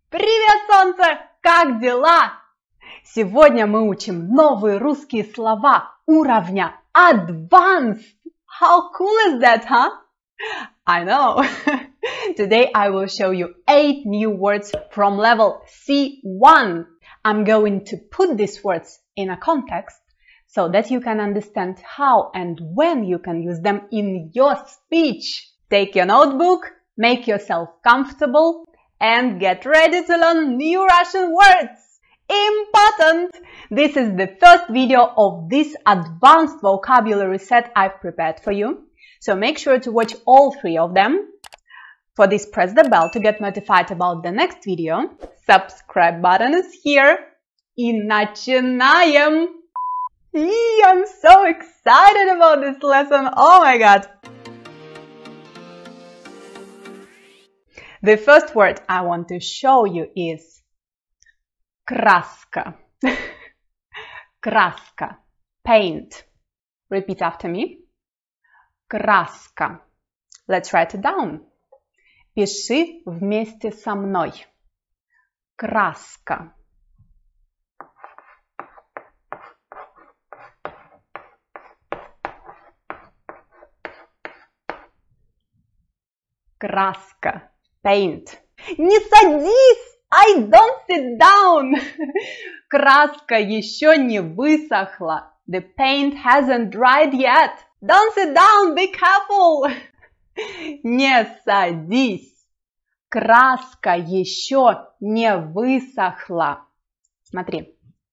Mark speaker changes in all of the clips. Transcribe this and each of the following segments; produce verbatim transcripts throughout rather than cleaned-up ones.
Speaker 1: Привет, солнце! Как дела? Сегодня мы учим новые русские слова уровня Advanced. How cool is that, huh? I know. Today I will show you eight new words from level C one. I'm going to put these words in a context so that you can understand how and when you can use them in your speech. Take your notebook, make yourself comfortable, and get ready to learn new Russian words. Important! This is the first video of this advanced vocabulary set I've prepared for you. So make sure to watch all three of them. For this, press the bell to get notified about the next video. Subscribe button is here. И начинаем! Eee, I'm so excited about this lesson. Oh my god! The first word I want to show you is краска. Краска. Paint. Repeat after me. Краска. Let's write it down. Пиши вместе со мной. Краска. Краска. Paint. Не садись! I don't sit down! Краска еще не высохла. The paint hasn't dried yet. Don't sit down, be careful! Не садись! Краска еще не высохла. Смотри.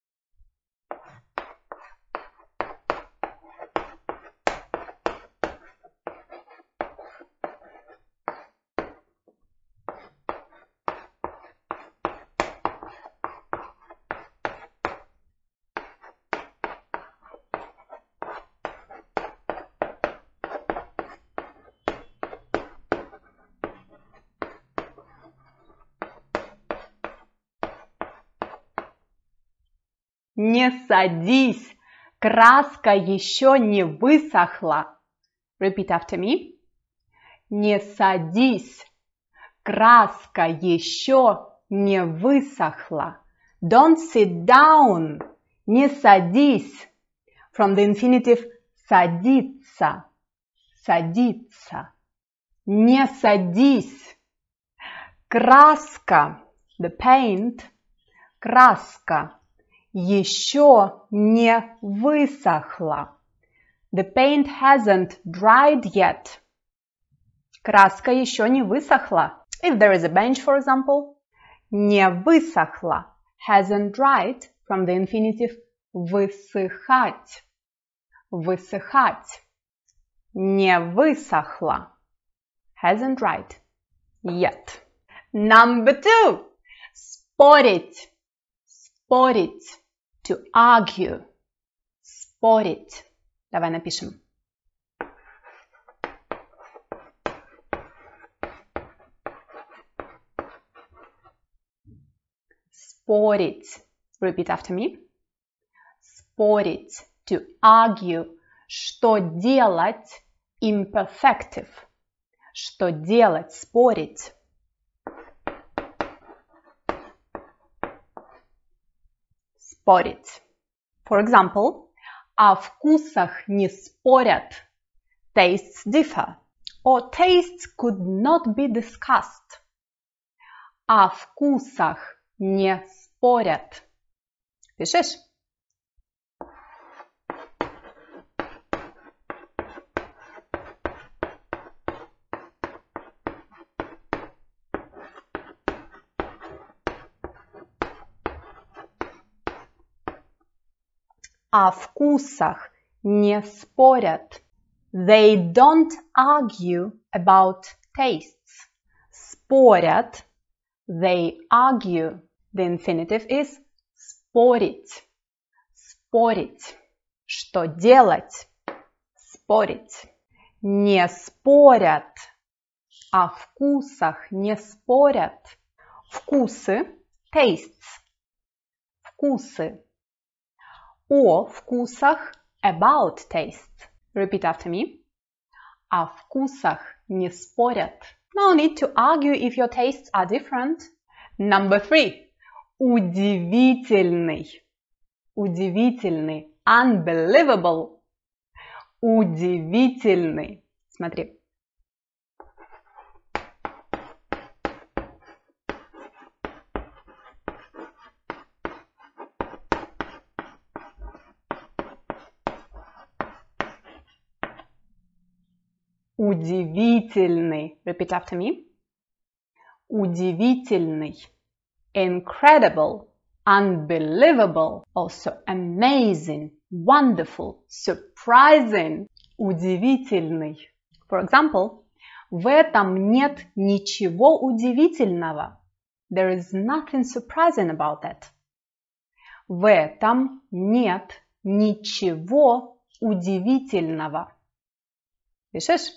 Speaker 1: Не садись, краска еще не высохла. Repeat after me. Не садись, краска еще не высохла. Don't sit down. Не садись. From the infinitive садиться. Садиться. Не садись. Краска. The paint. Краска. Еще не высохла. The paint hasn't dried yet. Краска еще не высохла. If there is a bench, for example. Не высохла. Hasn't dried. From the infinitive высыхать. Высыхать. Не высохла. Hasn't dried yet. Number two. Спорить. Спорить. To argue. Спорить. Давай напишем. Спорить. Repeat after me. Спорить. To argue. Что делать? Imperfective. Что делать? Спорить. Спорить. For example, о вкусах не спорят. Tastes differ. Or tastes could not be discussed. О вкусах не спорят. Пишешь? О вкусах не спорят. They don't argue about tastes. Спорят. They argue. The infinitive is спорить. Спорить. Что делать? Спорить. Не спорят. О вкусах не спорят. Вкусы. Tastes. Вкусы. О вкусах. About tastes. Repeat after me. О вкусах не спорят. No need to argue if your tastes are different. Number three. Удивительный. Удивительный. Unbelievable. Удивительный. Смотри. Удивительный. Repeat after me. Удивительный. Incredible. Unbelievable. Also amazing. Wonderful. Surprising. Удивительный. For example, в этом нет ничего удивительного. There is nothing surprising about that. В этом нет ничего удивительного. Пишешь?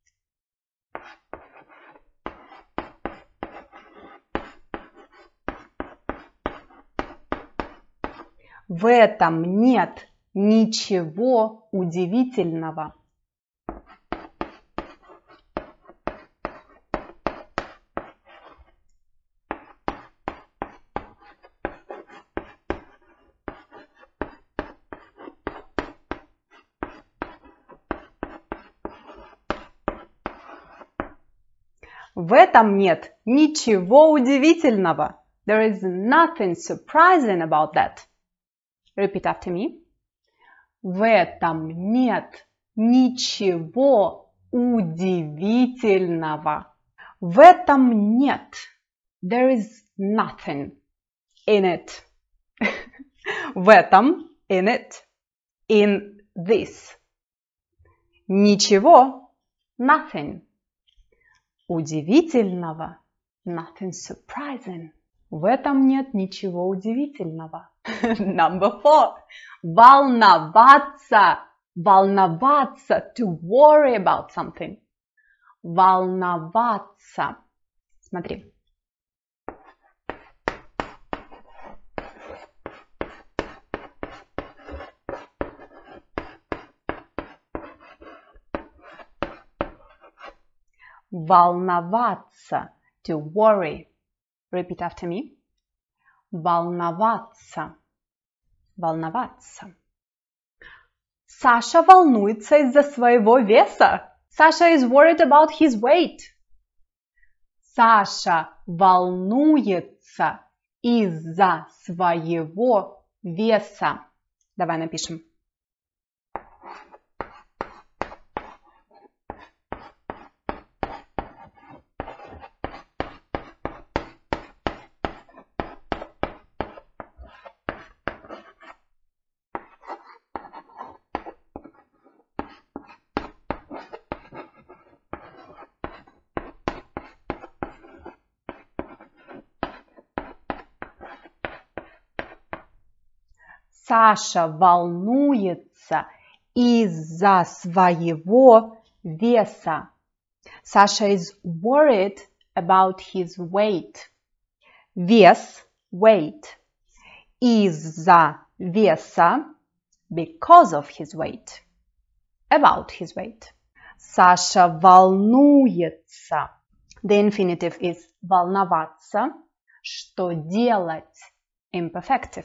Speaker 1: В этом нет ничего удивительного. В этом нет ничего удивительного. There is nothing surprising about that. Repeat after me. В этом нет ничего удивительного. В этом нет. There is nothing in it. В этом, in it, in this. Ничего, nothing. Удивительного, nothing surprising. В этом нет ничего удивительного. Number four. Волноваться. Волноваться. To worry about something. Волноваться. Смотри. Волноваться. To worry. Repeat after me. Волноваться. Волноваться. Саша волнуется из-за своего веса. Саша is worried about his weight. Саша волнуется из-за своего веса. Давай напишем. Саша волнуется из-за своего веса. Саша is worried about his weight. Вес, weight. Из-за веса, because of his weight. About his weight. Саша волнуется. The infinitive is волноваться. Что делать? Imperfective.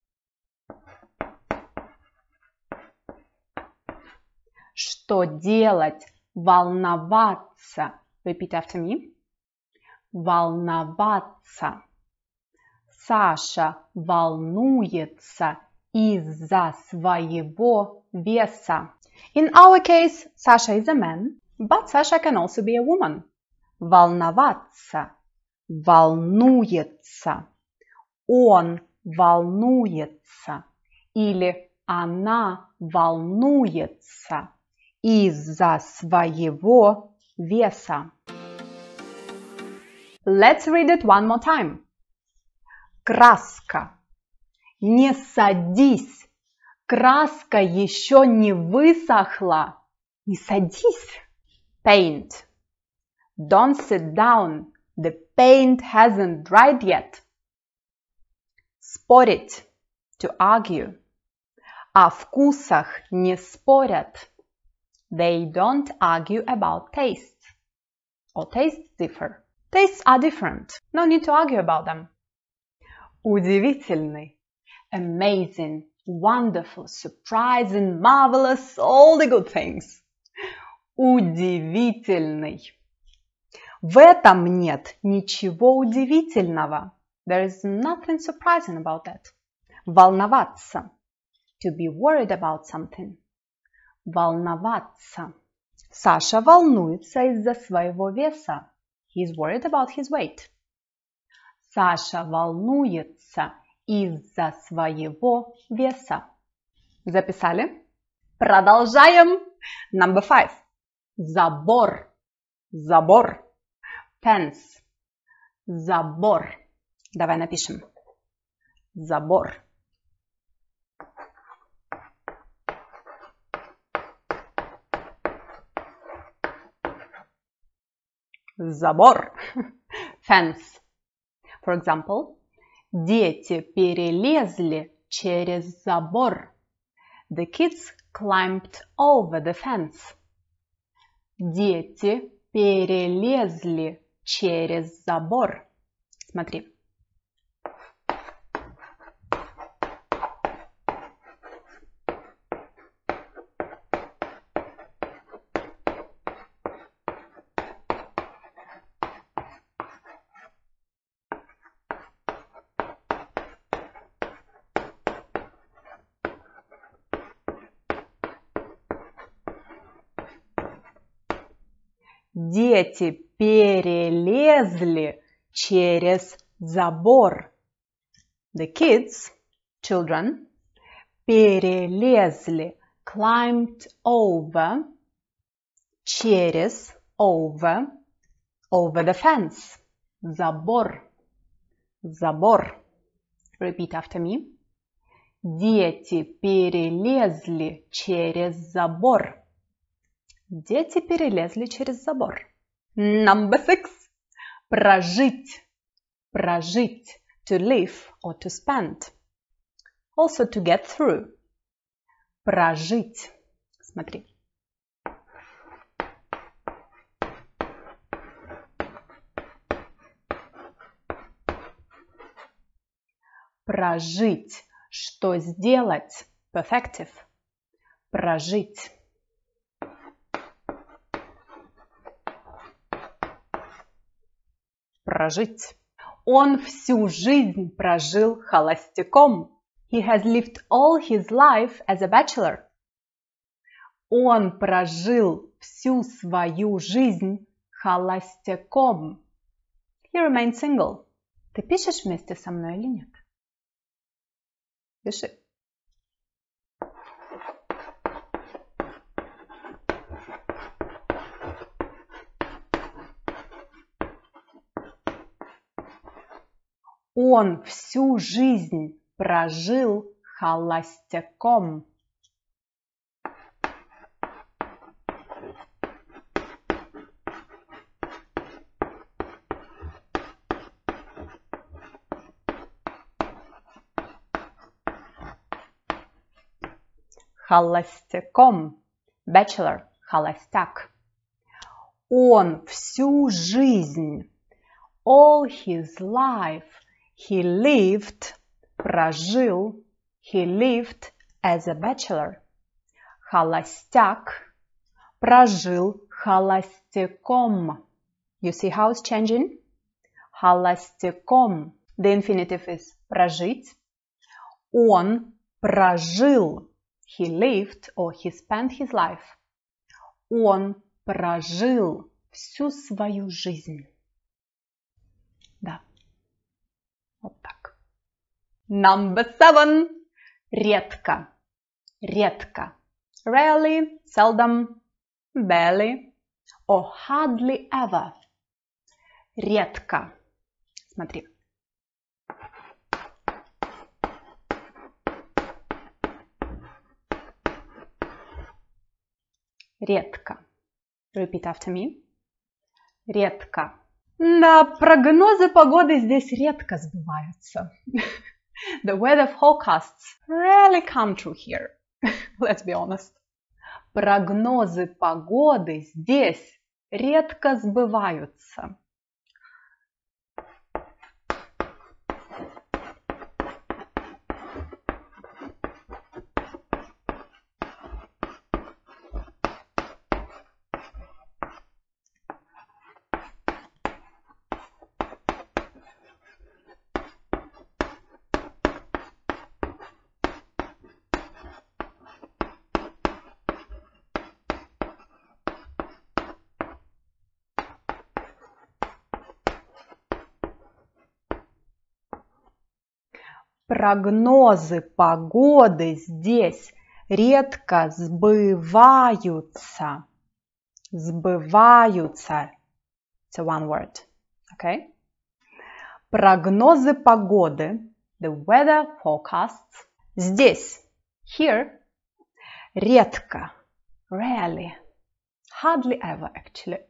Speaker 1: Что делать? Волноваться. Repeat after me. Волноваться. Саша волнуется из-за своего веса. In our case, Sasha is a man, but Sasha can also be a woman. Волноваться. Волнуется. Он волнуется. Или она волнуется из-за своего веса. Let's read it one more time. Краска. Не садись. Краска еще не высохла. Не садись. Paint. Don't sit down. The paint hasn't dried yet. Спорить. To argue. О вкусах не спорят. They don't argue about taste. Or tastes differ. Tastes are different. No need to argue about them. Удивительный. Amazing, wonderful, surprising, marvelous, all the good things. Удивительный. В этом нет ничего удивительного. There is nothing surprising about that. Волноваться. To be worried about something. Волноваться. Саша волнуется из-за своего веса. He is worried about his weight. Саша волнуется из-за своего веса. Записали? Продолжаем. Number five. Забор. Забор. Fence. Забор. Давай напишем. Забор. Забор. Fence. For example, дети перелезли через забор. The kids climbed over the fence. Дети перелезли через забор. Смотри. Дети перелезли через забор. The kids, children, перелезли, climbed over, через, over, over the fence. Забор. Забор. Repeat after me. Дети перелезли через забор. Дети перелезли через забор. Number six. Прожить. Прожить. To live or to spend. Also to get through. Прожить. Смотри. Прожить. Что сделать? Perfective. Прожить. Прожить. Он всю жизнь прожил холостяком. He has lived all his life as a bachelor. Он прожил всю свою жизнь холостяком. He remained single. Ты пишешь вместе со мной или нет? Пиши. Он всю жизнь прожил холостяком. Холостяком. Bachelor. Холостяк. Он всю жизнь. All his life. He lived, прожил, he lived as a bachelor. Холостяк, прожил холостяком. You see how it's changing? Холостяком. The infinitive is прожить. Он прожил, he lived or he spent his life. Он прожил всю свою жизнь. Да. Вот так. Number seven. Редко. Редко. Rarely, seldom, barely, or hardly ever. Редко. Смотри. Редко. Repeat after me. Редко. Да, прогнозы погоды здесь редко сбываются. The weather forecasts rarely come true here. Let's be honest. Прогнозы погоды здесь редко сбываются. Прогнозы погоды здесь редко сбываются. Сбываются. It's a one word. Okay? Прогнозы погоды, the weather forecasts, здесь, here, редко, rarely, hardly ever actually,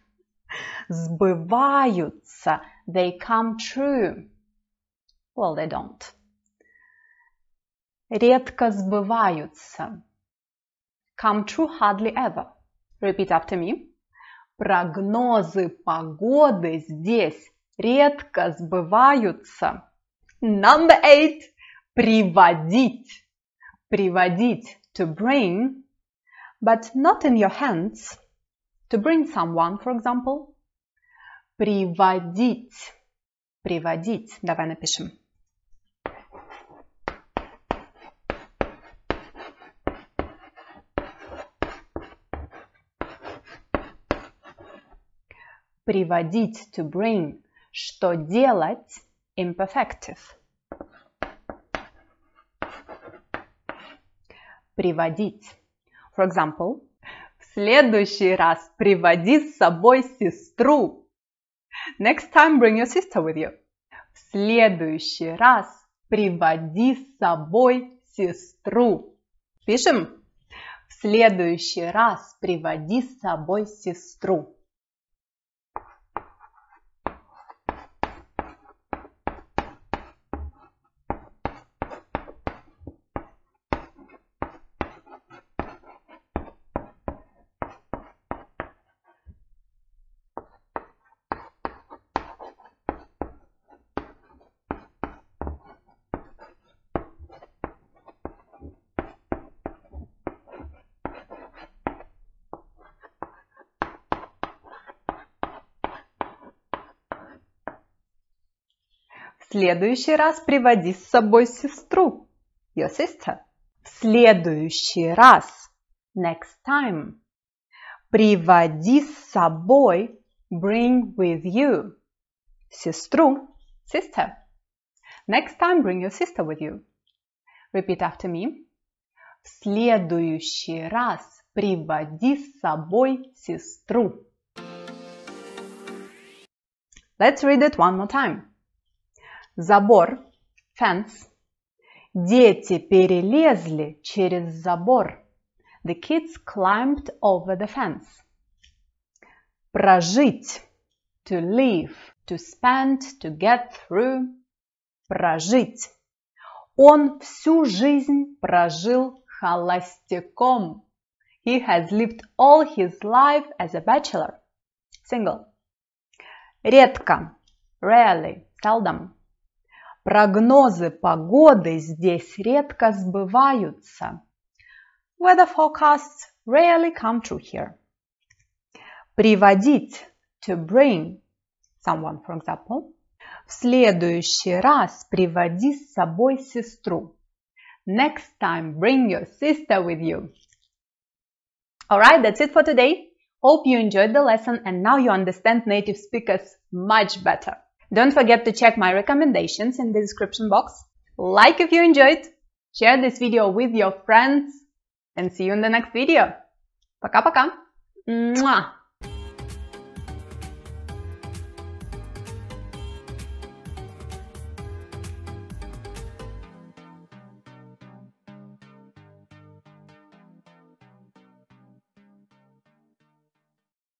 Speaker 1: сбываются, they come true. Well, they don't. Редко сбываются. Come true hardly ever. Repeat after me. Прогнозы погоды здесь редко сбываются. Number eight. Приводить. Приводить. To bring. But not in your hands. To bring someone, for example. Приводить. Приводить. Давай напишем. Приводить, to bring. Что делать? Imperfective. Приводить. For example, в следующий раз приводи с собой сестру. Next time bring your sister with you. В следующий раз приводи с собой сестру. Пишем. В следующий раз приводи с собой сестру. В следующий раз приводи с собой сестру. Your sister. В следующий раз. Next time. Приводи с собой. Bring with you. Сестру. Sister. Next time bring your sister with you. Repeat after me. В следующий раз приводи с собой сестру. Let's read it one more time. Забор, fence. Дети перелезли через забор. The kids climbed over the fence. Прожить, to live, to spend, to get through. Прожить. Он всю жизнь прожил холостяком. He has lived all his life as a bachelor. Single. Редко, rarely, seldom. Прогнозы погоды здесь редко сбываются. Weather forecasts rarely come true here. Приводить, to bring, someone, for example. В следующий раз приводи с собой сестру. Next time bring your sister with you. Alright, that's it for today. Hope you enjoyed the lesson and now you understand native speakers much better. Don't forget to check my recommendations in the description box. Like if you enjoyed, share this video with your friends, and see you in the next video. Пока-пока!